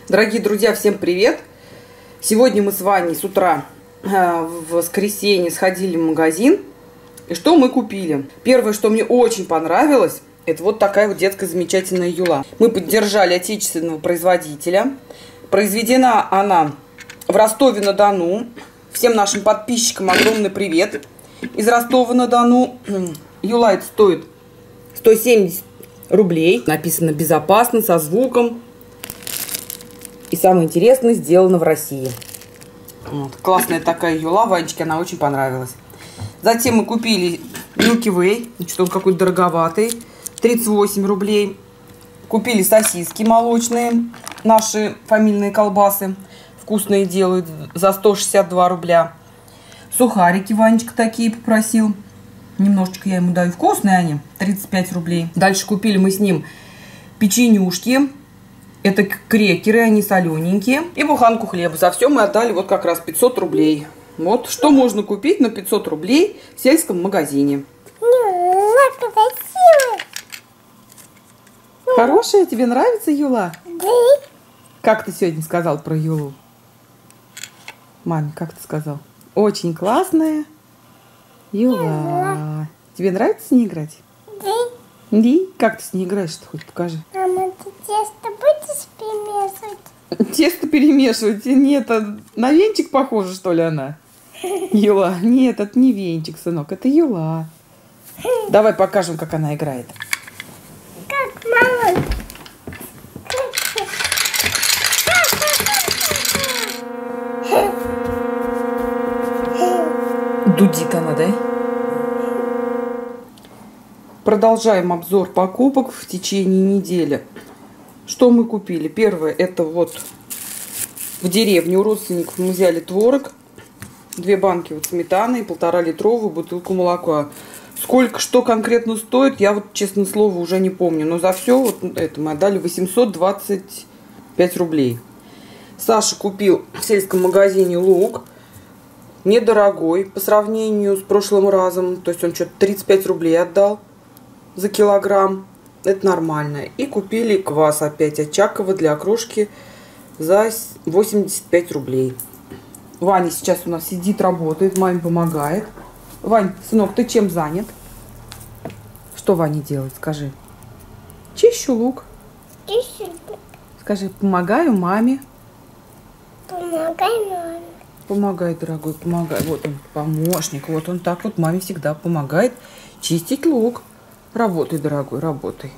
Дорогие друзья, всем привет! Сегодня мы с Ваней с утра в воскресенье сходили в магазин. И что мы купили? Первое, что мне очень понравилось, это вот такая вот детская замечательная юла. Мы поддержали отечественного производителя. Произведена она в Ростове-на-Дону. Всем нашим подписчикам огромный привет из Ростова-на-Дону. Юла это стоит 170 рублей. Написано безопасно, со звуком. И самое интересное, сделано в России. Вот. Классная такая юла, Ванечке она очень понравилась. Затем мы купили Milky Way, что он какой-то дороговатый, 38 рублей. Купили сосиски молочные, наши фамильные колбасы. Вкусные делают за 162 рубля. Сухарики Ванечка такие попросил. Немножечко я ему даю. Вкусные они, 35 рублей. Дальше купили мы с ним печенюшки. Это крекеры, они солененькие. И буханку хлеба. За все мы отдали вот как раз 500 рублей. Вот что можно купить на 500 рублей в сельском магазине. Хорошая? Тебе нравится юла? Да. Как ты сегодня сказал про юлу? Маме, как ты сказал? Очень классная юла. Тебе нравится с ней играть? Да. Ди? Как ты с ней играешь-то? Хоть покажи. Мама, ты тесто будешь перемешивать? Тесто перемешивать? Нет, на венчик похоже, что ли, она? Юла. Нет, это не венчик, сынок, это юла. Давай покажем, как она играет. Как, мама? Дудит она, да? Продолжаем обзор покупок в течение недели. Что мы купили? Первое, это вот в деревне у родственников мы взяли творог, 2 банки вот сметаны и 1,5-литровую бутылку молока. Сколько, что конкретно стоит, я вот, честное слово, уже не помню. Но за все вот это мы отдали 825 рублей. Саша купил в сельском магазине лук. Недорогой по сравнению с прошлым разом. То есть он что-то 35 рублей отдал за килограмм. Это нормально. И купили квас опять Очакова для окрошки за 85 рублей. Ваня сейчас у нас сидит, работает, маме помогает. Вань, сынок, ты чем занят? Что Ваня делает, скажи? Чищу лук. Скажи, помогаю маме. Помогай маме. Помогай, дорогой, помогай. Вот он, помощник. Вот он так вот маме всегда помогает чистить лук. Работай, дорогой, работай.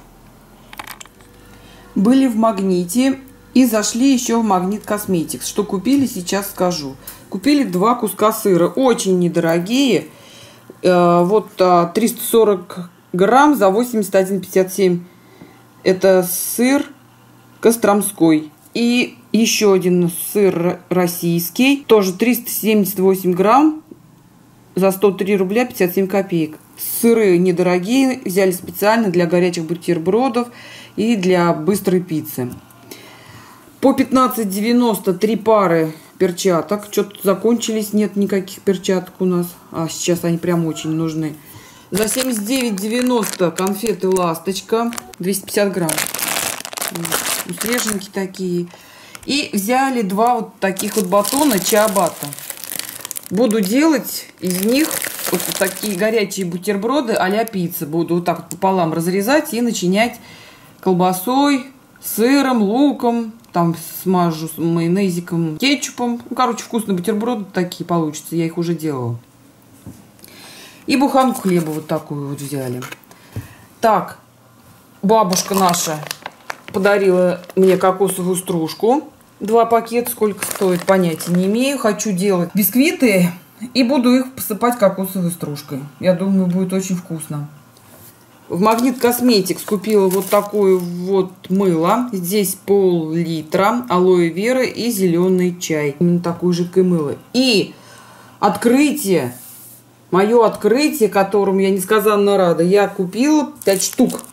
Были в Магните и зашли еще в Магнит Косметикс. Что купили, сейчас скажу. Купили 2 куска сыра. Очень недорогие. Вот 340 грамм за 81,57. Это сыр Костромской. И еще один сыр российский. Тоже 378 грамм за 103 рубля 57 копеек. Сыры недорогие. Взяли специально для горячих бутербродов и для быстрой пиццы. По 15,90 3 пары перчаток. Что-то закончились. Нет никаких перчаток у нас. А сейчас они прям очень нужны. За 79,90 конфеты «Ласточка». 250 грамм. Свеженькие такие. И взяли 2 вот таких вот батона чиабатта. Буду делать из них вот такие горячие бутерброды а-ля пицца. Буду вот так вот пополам разрезать и начинять колбасой, сыром, луком. Там смажу с майонезиком, кетчупом. Ну, короче, вкусные бутерброды такие получатся. Я их уже делала. И буханку хлеба вот такую вот взяли. Так, бабушка наша подарила мне кокосовую стружку. 2 пакета. Сколько стоит, понятия не имею. Хочу делать бисквиты и буду их посыпать кокосовой стружкой. Я думаю, будет очень вкусно. В Магнит Косметикс купила вот такое вот мыло. Здесь пол-литра алоэ вера и зеленый чай. Именно такое жидкое мыло. И открытие, мое открытие, которому я несказанно рада. Я купила 5 штук.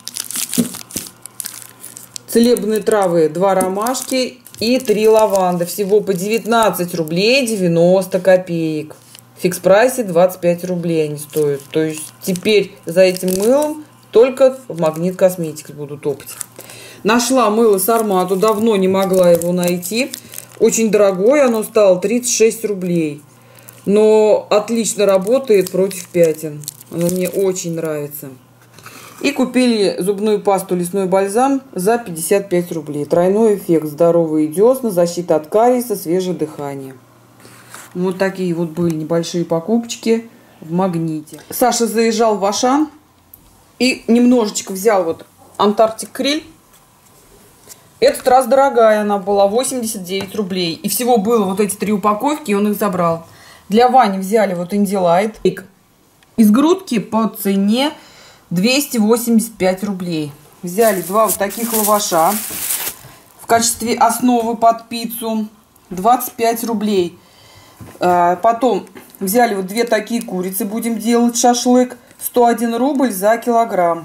Целебные травы, 2 ромашки и 3 лаванды. Всего по 19 рублей 90 копеек. В фикс-прайсе 25 рублей они стоят. То есть теперь за этим мылом только в Магнит Косметикс буду топать. Нашла мыло Сармату, давно не могла его найти. Очень дорогое оно стало, 36 рублей. Но отлично работает против пятен. Оно мне очень нравится. И купили зубную пасту «Лесной бальзам» за 55 рублей. Тройной эффект: здоровые десна, защита от кариеса, свежее дыхание. Вот такие вот были небольшие покупочки в Магните. Саша заезжал в Ашан и немножечко взял вот Антарктик Криль. Этот раз дорогая она была, 89 рублей. И всего было вот эти 3 упаковки, и он их забрал. Для Вани взяли вот Индилайт. Из грудки по цене 285 рублей. Взяли 2 вот таких лаваша в качестве основы под пиццу. 25 рублей. Потом взяли вот 2 такие курицы. Будем делать шашлык. 101 рубль за килограмм.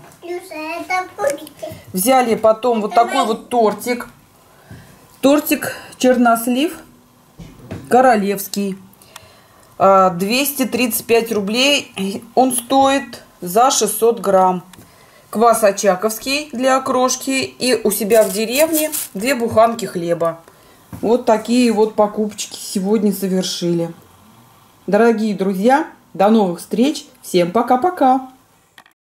Взяли потом вот такой вот тортик. Тортик чернослив королевский. 235 рублей он стоит за 600 грамм. Квас очаковский для окрошки. И у себя в деревне 2 буханки хлеба. Вот такие вот покупочки сегодня совершили. Дорогие друзья, до новых встреч. Всем пока-пока.